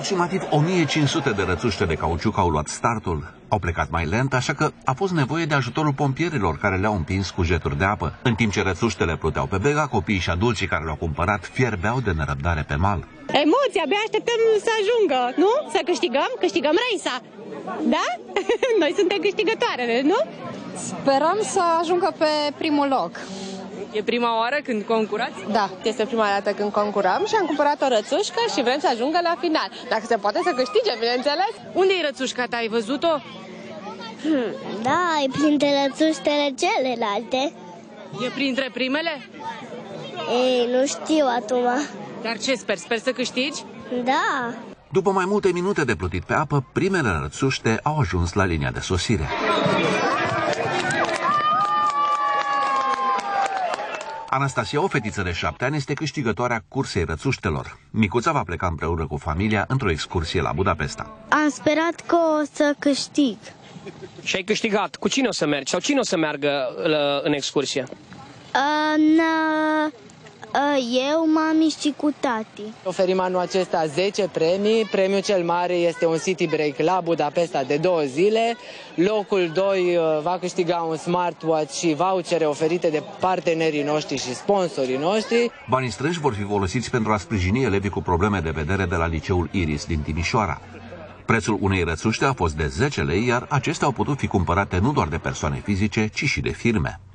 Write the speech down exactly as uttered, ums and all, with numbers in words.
Aproximativ o mie cinci sute de rățuște de cauciuc au luat startul. Au plecat mai lent, așa că a fost nevoie de ajutorul pompierilor care le-au împins cu jeturi de apă. În timp ce rățuștele pluteau pe bega, copiii și adulții care le-au cumpărat fierbeau de nerăbdare pe mal. Emoții, abia așteptăm să ajungă, nu? Să câștigăm? Câștigăm raisa. Da? Noi suntem câștigătoarele, nu? Sperăm să ajungă pe primul loc. E prima oară când concurați? Da, este prima dată când concurăm și am cumpărat o rățușcă și vrem să ajungă la final. Dacă se poate să câștige, bineînțeles. Unde e rățușca ta? Ai văzut-o? Hmm, da, e printre rățuștele celelalte. E printre primele? Ei, nu știu acum. Dar ce sper? Sper să câștigi? Da. După mai multe minute de plutit pe apă, primele rățuște au ajuns la linia de sosire. Anastasia, o fetiță de șapte ani, este câștigătoarea cursei rățuștelor. Micuța va pleca împreună cu familia într-o excursie la Budapesta. Am sperat că o să câștig. Și ai câștigat. Cu cine o să mergi? Sau cine o să meargă la, în excursie? În, eu, mami și cu tati. Oferim anul acesta zece premii. Premiul cel mare este un city break la Budapesta de două zile. Locul doi va câștiga un smartwatch și vouchere oferite de partenerii noștri și sponsorii noștri. Banii strânși vor fi folosiți pentru a sprijini elevii cu probleme de vedere de la liceul Iris din Timișoara. Prețul unei rățuște a fost de zece lei, iar acestea au putut fi cumpărate nu doar de persoane fizice, ci și de firme.